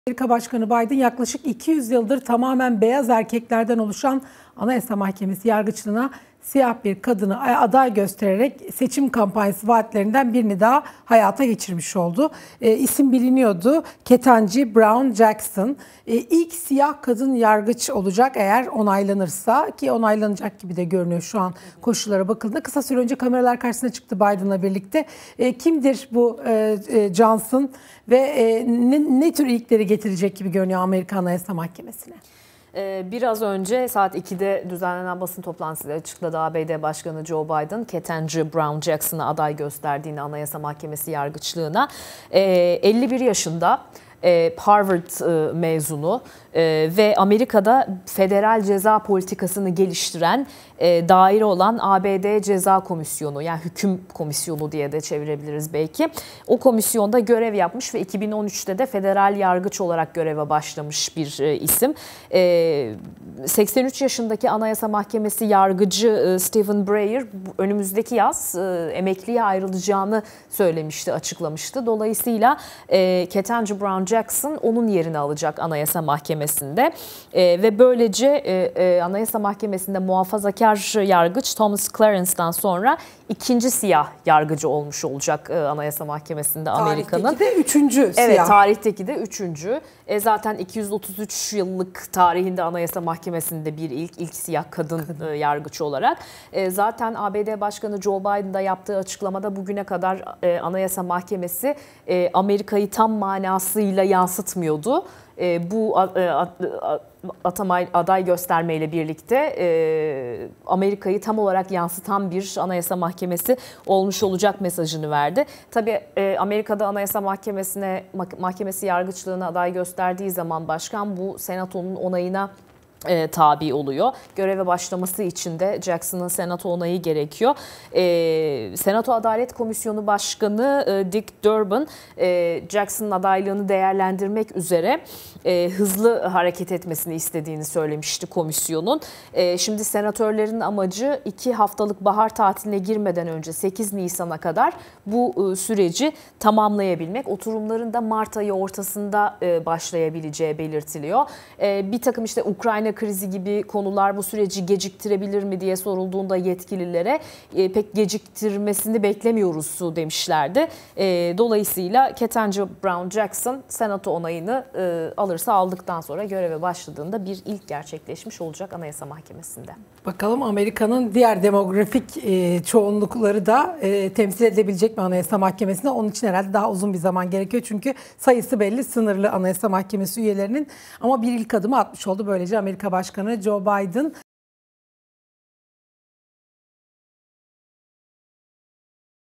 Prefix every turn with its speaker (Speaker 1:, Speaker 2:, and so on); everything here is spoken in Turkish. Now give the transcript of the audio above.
Speaker 1: Amerika Başkanı Biden yaklaşık 200 yıldır tamamen beyaz erkeklerden oluşan Anayasa Mahkemesi yargıçlığına siyah bir kadını aday göstererek seçim kampanyası vaatlerinden birini daha hayata geçirmiş oldu. İsim biliniyordu. Ketanji Brown Jackson. İlk siyah kadın yargıç olacak eğer onaylanırsa, ki onaylanacak gibi de görünüyor şu an koşullara bakıldığında. Kısa süre önce kameralar karşısına çıktı Biden'la birlikte. Kimdir bu Johnson ve ne tür ilkleri getirecek gibi görünüyor Amerika Anayasa Mahkemesi'ne?
Speaker 2: Biraz önce saat 2'de düzenlenen basın toplantısında açıkladı ABD Başkanı Joe Biden, Ketanji Brown Jackson'ı aday gösterdiğini Anayasa Mahkemesi yargıçlığına. 51 yaşında. Harvard mezunu ve Amerika'da federal ceza politikasını geliştiren daire olan ABD Ceza Komisyonu, yani hüküm komisyonu diye de çevirebiliriz belki. O komisyonda görev yapmış ve 2013'te de federal yargıç olarak göreve başlamış bir isim. 83 yaşındaki Anayasa Mahkemesi yargıcı Stephen Breyer önümüzdeki yaz emekliye ayrılacağını söylemişti, açıklamıştı. Dolayısıyla Ketanji Brown Jackson onun yerini alacak Anayasa Mahkemesi'nde ve böylece Anayasa Mahkemesi'nde muhafazakar yargıç Thomas Clarence'dan sonra ikinci siyah yargıcı olmuş olacak Anayasa Mahkemesi'nde Amerika'nın.
Speaker 1: Tarihteki de üçüncü siyah.
Speaker 2: Evet, tarihteki de üçüncü. Zaten 233 yıllık tarihinde Anayasa Mahkemesi'nde bir ilk siyah kadın yargıç olarak. Zaten ABD Başkanı Joe Biden'da yaptığı açıklamada bugüne kadar Anayasa Mahkemesi Amerika'yı tam manasıyla yansıtmıyordu. Bu aday göstermeyle birlikte Amerika'yı tam olarak yansıtan bir Anayasa Mahkemesi olmuş olacak mesajını verdi. Tabii Amerika'da Anayasa Mahkemesi yargıçlığına aday gösterdiği zaman başkan bu Senato'nun onayına tabi oluyor. Göreve başlaması için de Jackson'ın Senato onayı gerekiyor. Senato Adalet Komisyonu Başkanı Dick Durbin, Jackson'ın adaylığını değerlendirmek üzere hızlı hareket etmesini istediğini söylemişti komisyonun. Şimdi senatörlerin amacı 2 haftalık bahar tatiline girmeden önce 8 Nisan'a kadar bu süreci tamamlayabilmek. Oturumların da Mart ayı ortasında başlayabileceği belirtiliyor. Bir takım işte Ukrayna krizi gibi konular bu süreci geciktirebilir mi diye sorulduğunda yetkililere pek geciktirmesini beklemiyoruz demişlerdi. Dolayısıyla Ketanji Brown Jackson Senato onayını aldıktan sonra göreve başladığında bir ilk gerçekleşmiş olacak Anayasa Mahkemesi'nde.
Speaker 1: Bakalım Amerika'nın diğer demografik çoğunlukları da temsil edilebilecek mi Anayasa Mahkemesi'nde? Onun için herhalde daha uzun bir zaman gerekiyor. Çünkü sayısı belli, sınırlı Anayasa Mahkemesi üyelerinin. Ama bir ilk adımı atmış oldu böylece Amerika Başkanı Joe Biden.